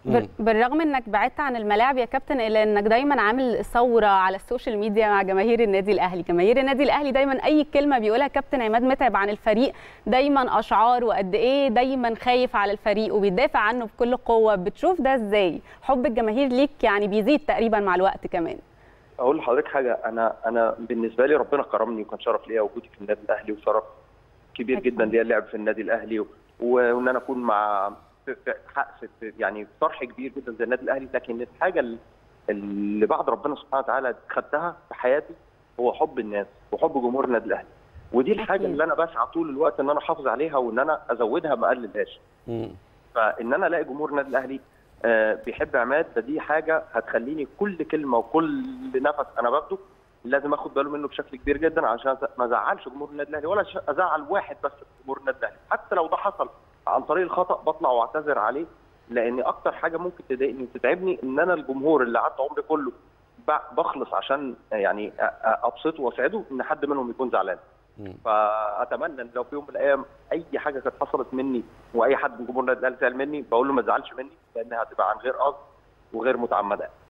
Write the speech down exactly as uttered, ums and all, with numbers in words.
بال- بالرغم انك بعدت عن الملاعب يا كابتن، الا انك دايما عامل ثوره على السوشيال ميديا مع جماهير النادي الاهلي. جماهير النادي الاهلي دايما اي كلمه بيقولها كابتن عماد متعب عن الفريق دايما اشعار، وقد ايه دايما خايف على الفريق وبيدافع عنه بكل قوه. بتشوف ده ازاي؟ حب الجماهير ليك يعني بيزيد تقريبا مع الوقت كمان. اقول لحضرتك حاجه، انا انا بالنسبه لي ربنا كرمني وكان شرف ليا وجودي في النادي الاهلي، وشرف كبير جدا ليا اللعب في النادي الاهلي، و- وان انا اكون مع في في حق في يعني فرح كبير جدا زي النادي الاهلي. لكن الحاجه اللي اللي بعد ربنا سبحانه وتعالى خدتها في حياتي هو حب الناس وحب جمهور النادي الاهلي، ودي الحاجه أكيد. اللي انا بسعى طول الوقت ان انا احافظ عليها وان انا ازودها ما اقللهاش. فان انا الاقي جمهور النادي الاهلي آه، بيحب عماد، ده دي حاجه هتخليني كل كلمه وكل نفس انا باخده لازم اخد باله منه بشكل كبير جدا، عشان ما ازعلش جمهور النادي الاهلي ولا ش- ازعل واحد بس في جمهور النادي الاهلي. حتى لو ده حصل عن طريق الخطا بطلع واعتذر عليه، لان اكتر حاجه ممكن تضايقني وتتعبني ان انا الجمهور اللي قعدت عمري كله ب- بخلص عشان يعني أ- أ- ابسطه واسعده ان حد منهم يكون زعلان. فاتمنى ان لو في يوم من الايام اي حاجه كانت حصلت مني واي حد من جمهور النادي الاهلي زعل مني، بقول له ما تزعلش مني، لانها هتبقى عن غير قصد وغير متعمده.